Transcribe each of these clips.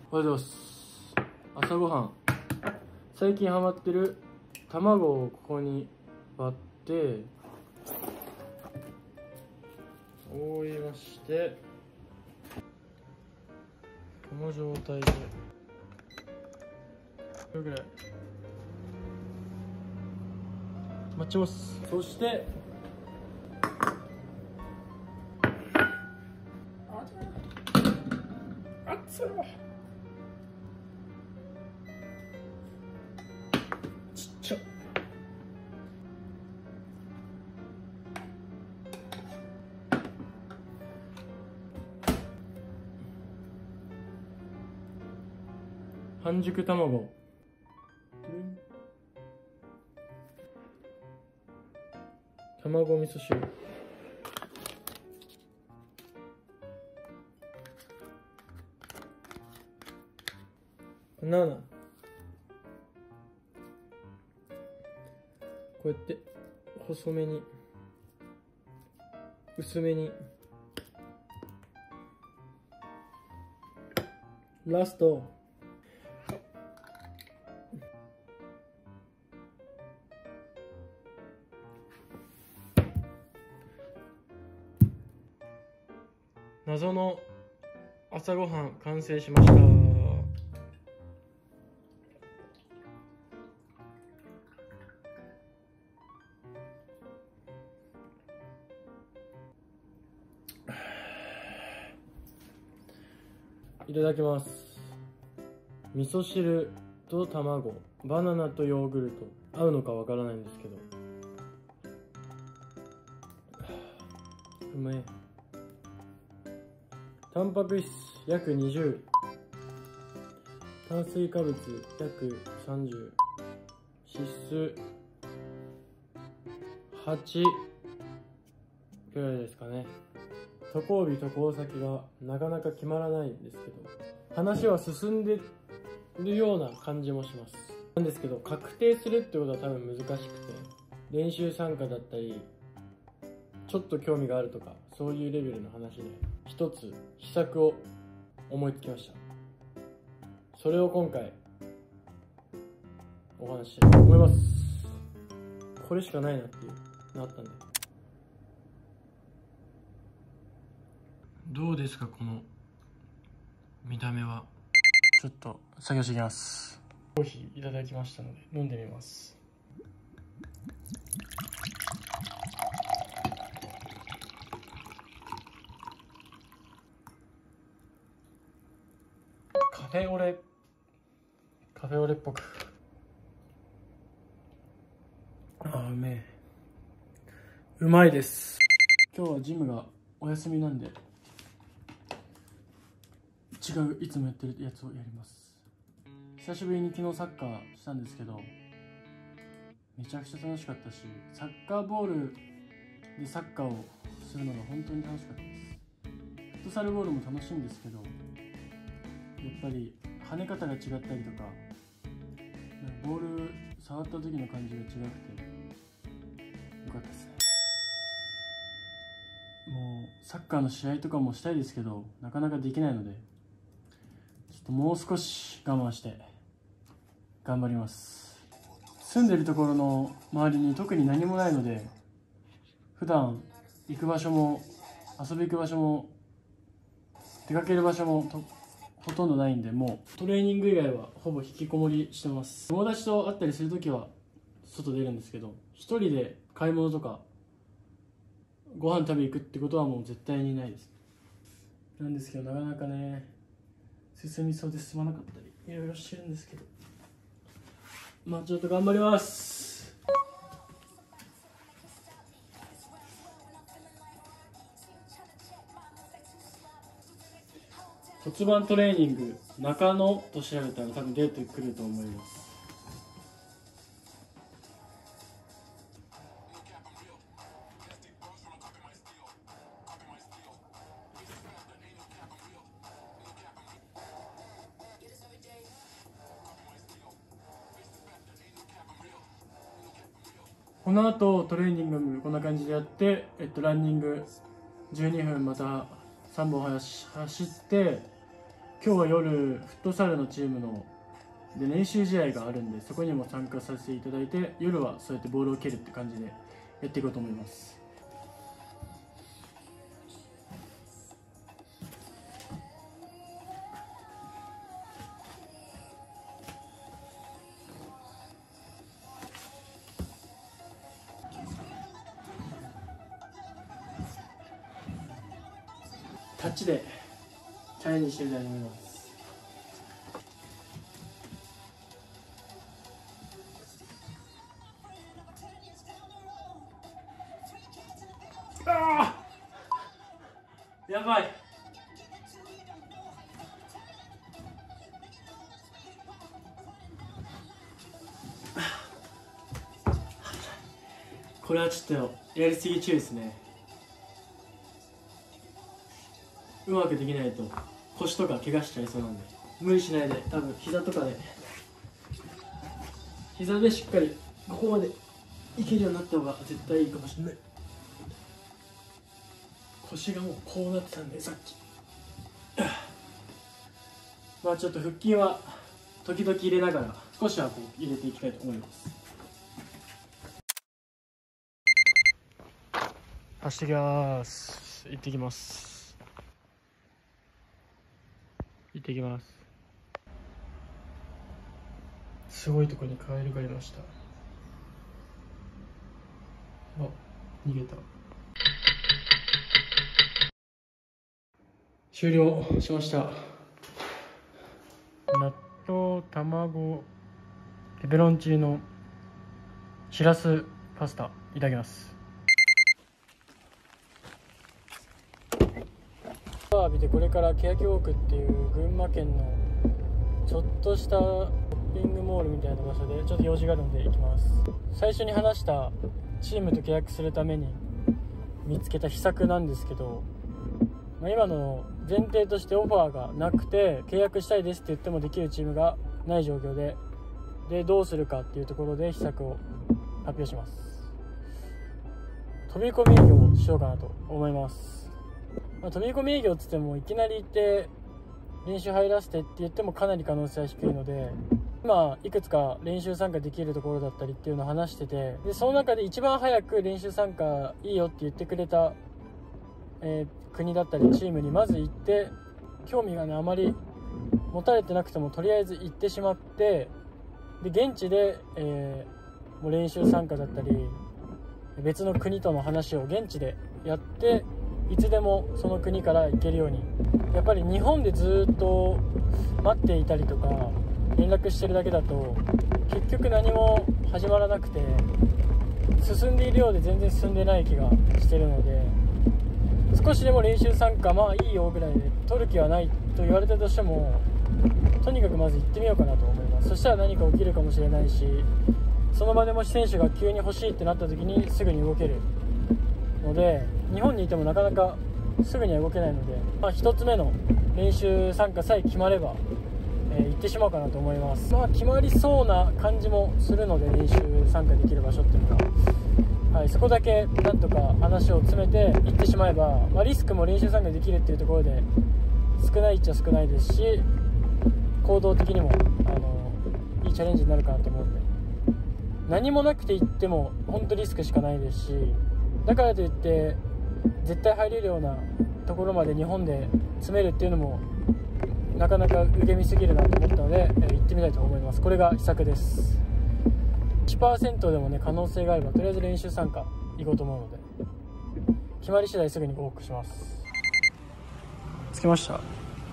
おはようございます。朝ごはん、最近ハマってる卵をここに割って覆いまして、この状態でこれぐらい待ちます。そして熱いわ。ちっちゃ。半熟卵、卵味噌汁、バナナ、こうやって細めに薄めに、ラスト謎の朝ごはん完成しました。いただきます。味噌汁と卵、バナナとヨーグルト、合うのかわからないんですけど、うまい。タンパク質約20、炭水化物約30、脂質8くらいですかね。渡航日渡航先がなかなか決まらないんですけど、話は進んでるような感じもします。なんですけど、確定するってことは多分難しくて、練習参加だったりちょっと興味があるとか、そういうレベルの話で一つ秘策を思いつきました。それを今回お話ししたいと思います。これしかないなっていうなったんで。どうですか、この見た目は。ちょっと作業してきます。コーヒーいただきましたので飲んでみます。カフェオレっぽく、うめえ、うまいです。今日はジムがお休みなんで、違ういつもやってるやつをやります。久しぶりに昨日サッカーしたんですけど、めちゃくちゃ楽しかったし、サッカーボールでサッカーをするのが本当に楽しかったです。フットサルボールも楽しいんですけど、やっぱり跳ね方が違ったりとか、ボール触った時の感じが違くてよかったですね。もうサッカーの試合とかもしたいですけど、なかなかできないので、ちょっともう少し我慢して頑張ります。住んでるところの周りに特に何もないので、普段行く場所も遊び行く場所も出かける場所もほとんどないんで、もうトレーニング以外はほぼ引きこもりしてます。友達と会ったりするときは外出るんですけど、一人で買い物とかご飯食べ行くってことはもう絶対にないです。なんですけど、なかなかね、進みそうで進まなかったりいろいろしてるんですけど、まあちょっと頑張ります。骨盤トレーニング中野と調べたら多分出てくると思います。この後トレーニングこんな感じでやって、ランニング12分また3本走って、 今日は夜フットサルのチームので練習試合があるんで、そこにも参加させていただいて、夜はそうやってボールを蹴るって感じでやっていこうと思います。タッチでチャレンジしてみたいと思います。あー、やばい。これはちょっとやりすぎ注意ですね。うまくできないと腰とか怪我しちゃいそうなんで、無理しないで、多分膝とかで、膝でしっかりここまでいけるようになった方が絶対いいかもしれない。腰がもうこうなってたんで、さっきまあちょっと腹筋は時々入れながら、少しはこう入れていきたいと思います。走ってきます。行ってきます。行ってきます。すごいところにカエルがいました。あ、逃げた。終了しました。納豆、卵、ペペロンチーノ、しらすパスタ、いただきます。浴びて、これから欅ウォークっていう群馬県のちょっとしたショッピングモールみたいな場所でちょっと用事があるので行きます。最初に話したチームと契約するために見つけた秘策なんですけど、今の前提としてオファーがなくて、契約したいですって言ってもできるチームがない状況でどうするかっていうところで秘策を発表します。飛び込み営業をしようかなと思います。飛び込み営業って言ってもいきなり行って練習入らせてって言ってもかなり可能性は低いので、今いくつか練習参加できるところだったりっていうのを話してて、でその中で一番早く練習参加いいよって言ってくれた、国だったりチームにまず行って、興味がねあまり持たれてなくてもとりあえず行ってしまって、で現地で、もう練習参加だったり別の国との話を現地でやって、いつでもその国から行けるように。やっぱり日本でずっと待っていたりとか連絡してるだけだと結局何も始まらなくて、進んでいるようで全然進んでない気がしてるので、少しでも練習参加まあいいよぐらいで取る気はないと言われたとしても、とにかくまず行ってみようかなと思います。そしたら何か起きるかもしれないし、その場でもし選手が急に欲しいってなった時にすぐに動けるので、日本にいてもなかなかすぐには動けないので、1つ目の練習参加さえ決まれば、行ってしまおうかなと思います。決まりそうな感じもするので、練習参加できる場所っていうのが、そこだけなんとか話を詰めて行ってしまえば、リスクも練習参加できるっていうところで少ないっちゃ少ないですし、行動的にもいいチャレンジになるかなと思うんで、何もなくて行っても本当リスクしかないですし、だからといって絶対入れるようなところまで日本で詰めるっていうのもなかなか受け身すぎるなと思ったので、行ってみたいと思います。これが秘策です。 1% でもね可能性があればとりあえず練習参加行こうと思うので、決まり次第すぐにご報告します。着きました。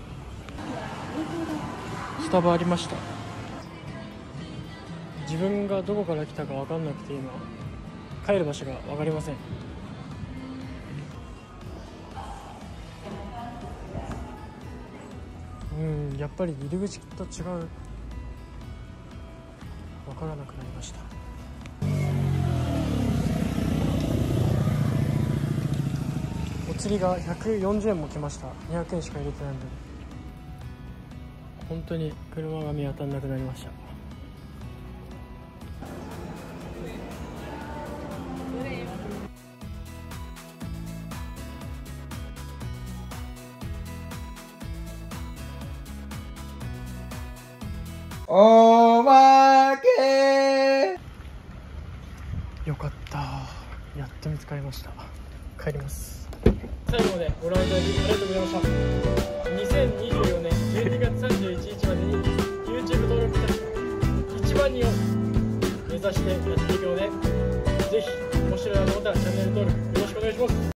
スタバありました。自分がどこから来たか分かんなくて今帰る場所が分かりません。やっぱり入り口と違う、分からなくなりました。お釣りが140円も来ました。200円しか入れてないので本当に車が見当たらなくなりました。 おまけ。 よかった、やっと見つかりました。帰ります。最後までご覧いただきありがとうございました。2024年12月31日までに YouTube 登録者1万人を目指してやっていくので、ぜひ面白いなと思ったらチャンネル登録